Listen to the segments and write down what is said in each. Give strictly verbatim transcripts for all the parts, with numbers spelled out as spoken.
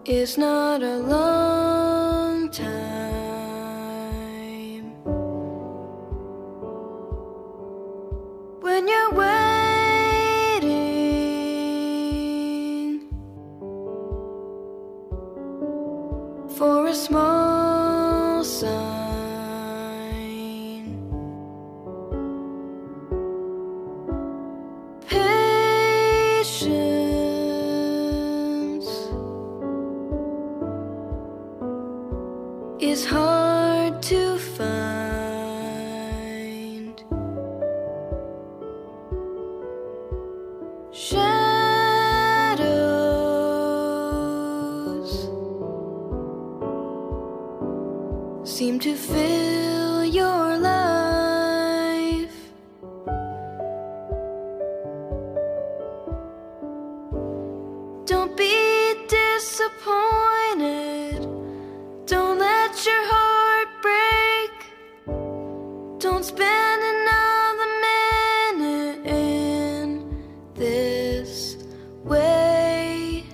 is not a long time. When you're waiting for a small sign, patience is hard to find. Shadows seem to fill your life. Don't be disappointed. Don't let your heart break. Don't spend another minute in this way.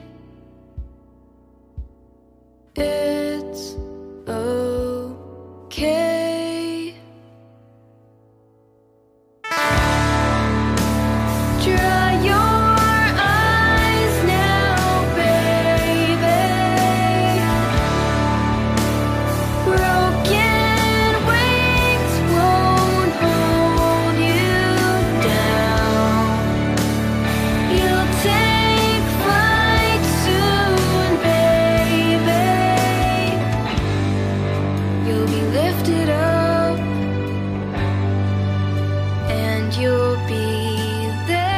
It's okay. Dry your eyes now, baby. Broken wings won't hold you down. You'll take flight soon, baby. You'll be lifted up, and you'll be there.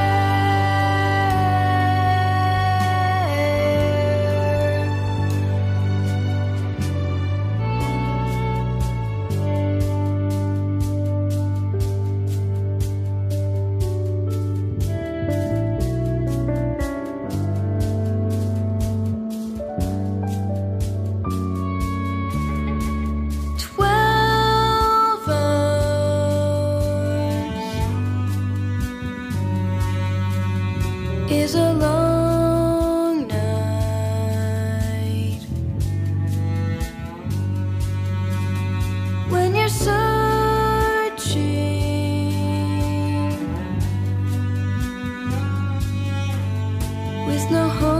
Twelve hours is a long night. When you're searching with no hope